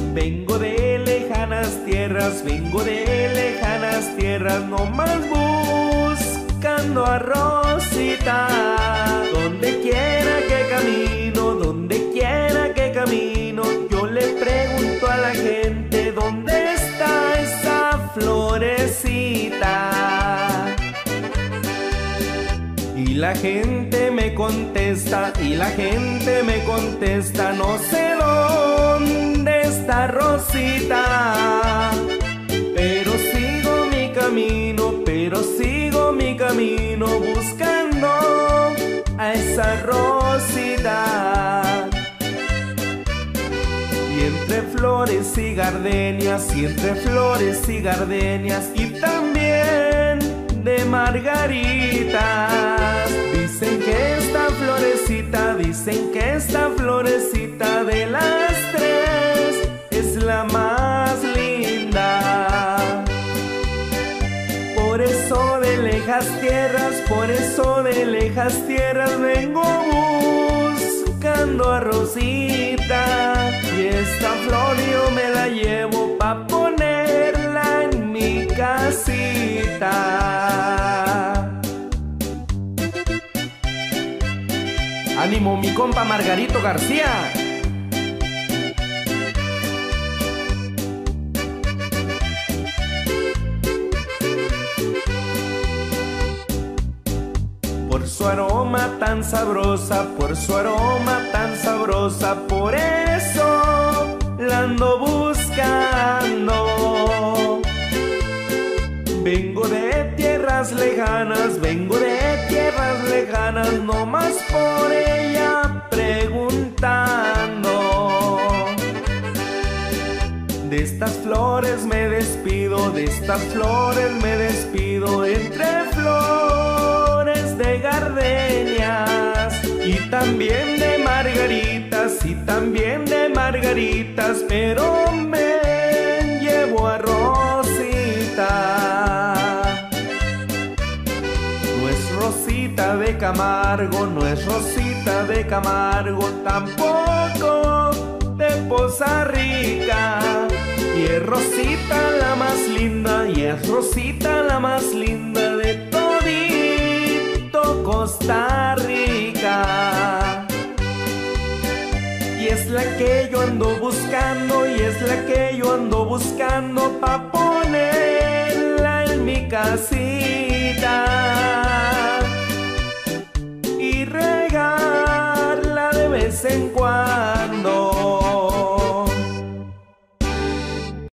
Vengo de lejanas tierras, nomás buscando a Rosita. Donde quiera que camino, yo le pregunto a la gente, ¿dónde está esa florecita? Y la gente me contesta, no sé dónde está Rosita. Pero sigo mi camino buscando a esa Rosita. Y entre flores y gardenias, y también de margaritas. Dicen que esta florecita de las tres es la más linda. Por eso de lejas tierras vengo buscando a Rosita. Y esta flor yo me la llevo pa' ponerla en mi casita. ¡Ánimo, mi compa Margarito García! Por su aroma tan sabrosa, por eso la ando buscando. Vengo de tierras lejanas, nomás por ella preguntando. De estas flores me despido, entre flores de gardenias y también de margaritas, pero me llevo a Rosita. No es Rosita de Camargo, tampoco de Poza Rica. Y es Rosita la más linda, de todito Costa Rica. Y es la que yo ando buscando, pa' ponerla en mi casita y regarla de vez en cuando.